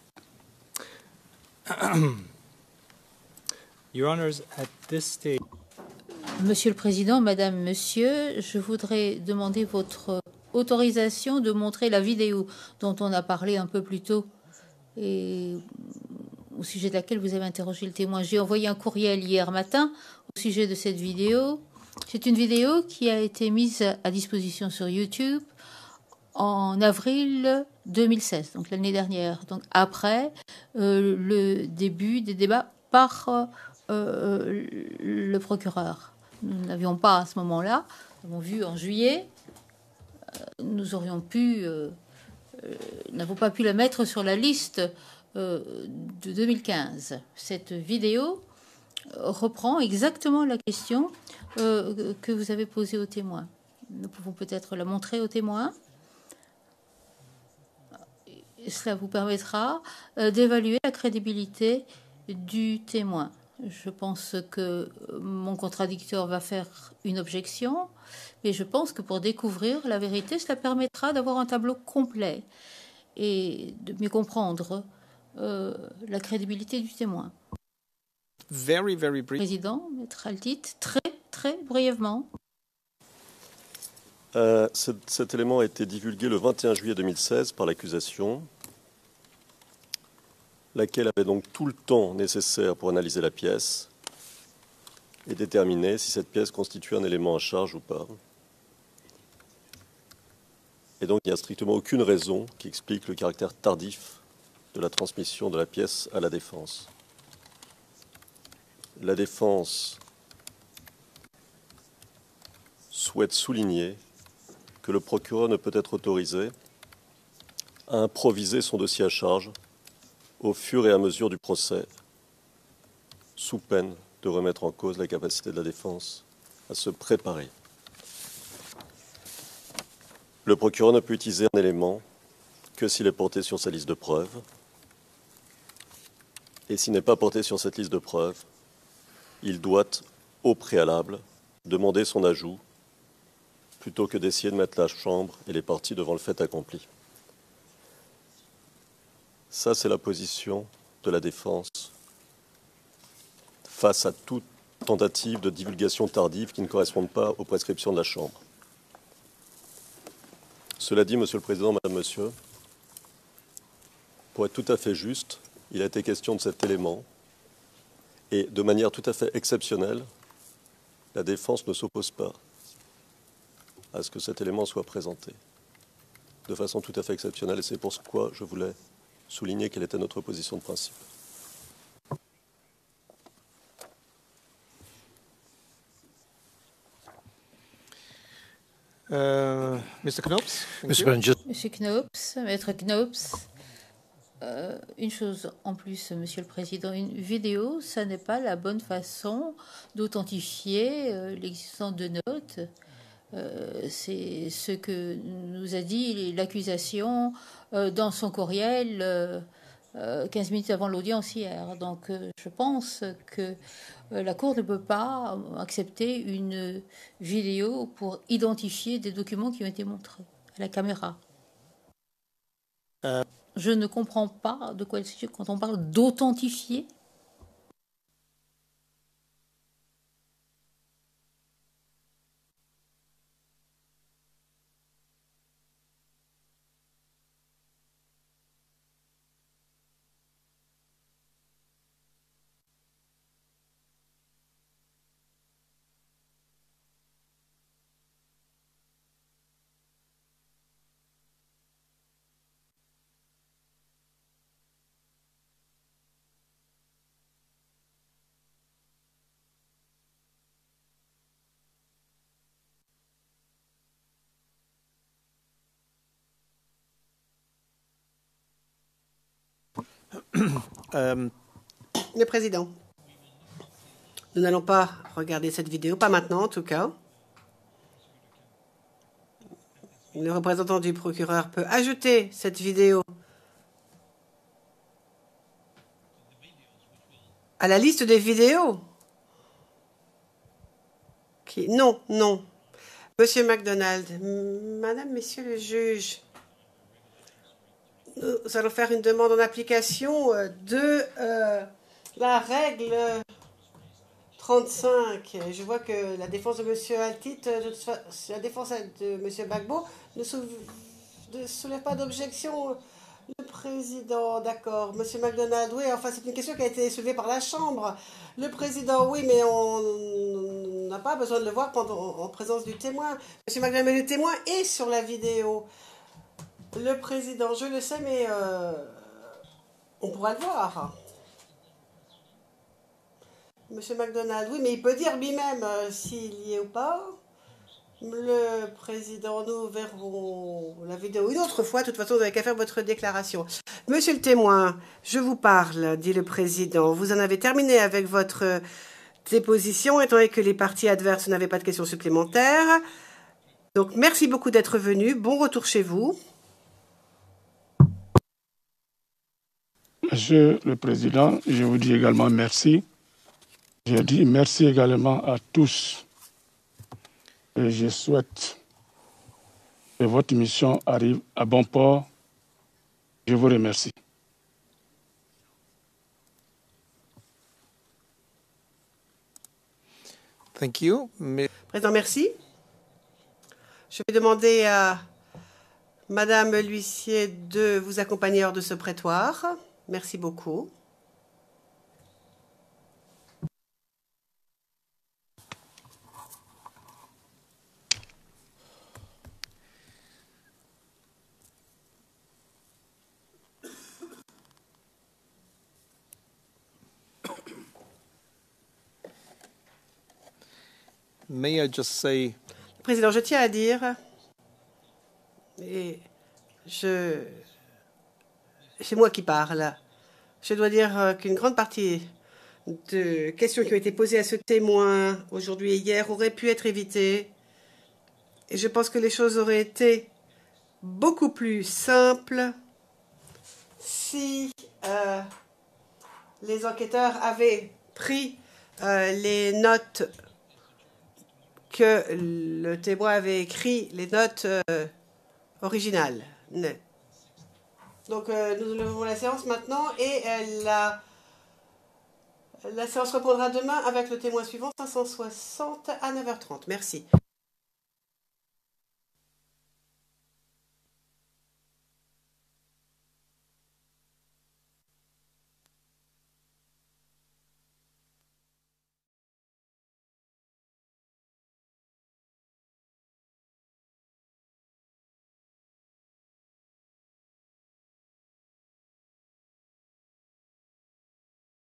Your Honors, at this stage... Monsieur le Président, Madame, Monsieur, je voudrais demander votre autorisation de montrer la vidéo dont on a parlé un peu plus tôt et au sujet de laquelle vous avez interrogé le témoin. J'ai envoyé un courriel hier matin au sujet de cette vidéo. C'est une vidéo qui a été mise à disposition sur YouTube en avril deux mille seize, donc l'année dernière, donc après euh, le début des débats par euh, le procureur. Nous n'avions pas à ce moment-là, nous avons vu en juillet, euh, nous aurions pu, euh, euh, n'avons pas pu la mettre sur la liste euh, de deux mille quinze. Cette vidéo reprend exactement la question euh, que vous avez posée au témoin. Nous pouvons peut-être la montrer au témoin. Cela vous permettra euh, d'évaluer la crédibilité du témoin. Je pense que mon contradicteur va faire une objection, mais je pense que pour découvrir la vérité, cela permettra d'avoir un tableau complet et de mieux comprendre euh, la crédibilité du témoin. Very, very brief. Président, Maître Altit, très, très brièvement. Euh, cet, cet élément a été divulgué le vingt et un juillet deux mille seize par l'accusation, laquelle avait donc tout le temps nécessaire pour analyser la pièce et déterminer si cette pièce constitue un élément à charge ou pas. Et donc il n'y a strictement aucune raison qui explique le caractère tardif de la transmission de la pièce à la défense. La défense souhaite souligner que le procureur ne peut être autorisé à improviser son dossier à charge au fur et à mesure du procès, sous peine de remettre en cause la capacité de la défense à se préparer. Le procureur ne peut utiliser un élément que s'il est porté sur sa liste de preuves, et s'il n'est pas porté sur cette liste de preuves, il doit, au préalable, demander son ajout, plutôt que d'essayer de mettre la Chambre et les parties devant le fait accompli. Ça, c'est la position de la défense face à toute tentative de divulgation tardive qui ne corresponde pas aux prescriptions de la Chambre. Cela dit, Monsieur le Président, Madame, Monsieur, pour être tout à fait juste, il a été question de cet élément et de manière tout à fait exceptionnelle, la défense ne s'oppose pas à ce que cet élément soit présenté de façon tout à fait exceptionnelle et c'est pour ce quoi je voulais souligner quelle était notre position de principe. Uh, Mister Knops. Monsieur Knops, Maître Knops, euh, une chose en plus, Monsieur le Président, une vidéo, ça n'est pas la bonne façon d'authentifier euh, l'existence de notes. Euh, c'est ce que nous a dit l'accusation euh, dans son courriel euh, euh, quinze minutes avant l'audience hier. Donc euh, je pense que euh, la Cour ne peut pas accepter une vidéo pour identifier des documents qui ont été montrés à la caméra. Euh. Je ne comprends pas de quoi il s'agit quand on parle d'authentifier. Um, Le président. Nous n'allons pas regarder cette vidéo, pas maintenant en tout cas. Le représentant du procureur peut ajouter cette vidéo à la liste des vidéos. Qui... Non, non. Monsieur MacDonald, Madame, Messieurs les juges, nous allons faire une demande en application de euh, la règle trente-cinq. Je vois que la défense de Monsieur Altit, de, la défense de Monsieur Gbagbo ne, sou, ne soulève pas d'objection. Le président, d'accord. Monsieur MacDonald, oui, enfin c'est une question qui a été soulevée par la Chambre. Le président, oui, mais on n'a pas besoin de le voir pendant, en présence du témoin. Monsieur MacDonald, mais le témoin est sur la vidéo. Le président, je le sais, mais euh, on pourra le voir. Monsieur MacDonald, oui, mais il peut dire lui-même euh, s'il y est ou pas. Le président, nous verrons la vidéo une autre fois. De toute façon, vous n'avez qu'à faire votre déclaration. Monsieur le témoin, je vous parle, dit le président. Vous en avez terminé avec votre déposition, étant donné que les parties adverses n'avaient pas de questions supplémentaires. Donc, merci beaucoup d'être venu. Bon retour chez vous. Monsieur le Président, je vous dis également merci. Je dis merci également à tous. Et je souhaite que votre mission arrive à bon port. Je vous remercie. thank you. Mais... Président, merci. Je vais demander à Madame l'huissier de vous accompagner hors de ce prétoire. Merci beaucoup. May I just say... Président, je tiens à dire, et je, c'est moi qui parle, je dois dire qu'une grande partie de questions qui ont été posées à ce témoin aujourd'hui et hier auraient pu être évitées. Et je pense que les choses auraient été beaucoup plus simples si euh, les enquêteurs avaient pris euh, les notes que le témoin avait écrit, les notes euh, originales. Donc, euh, nous levons la séance maintenant et euh, la, la séance reprendra demain avec le témoin suivant, cinq cent soixante à neuf heures trente. Merci.